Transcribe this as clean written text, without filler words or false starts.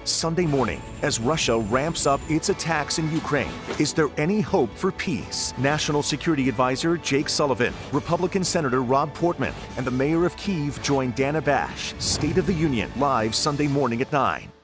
Sunday morning, as Russia ramps up its attacks in Ukraine, is there any hope for peace? National Security Advisor Jake Sullivan, Republican Senator Rob Portman, and the mayor of Kyiv join Dana Bash. State of the Union, live Sunday morning at 9.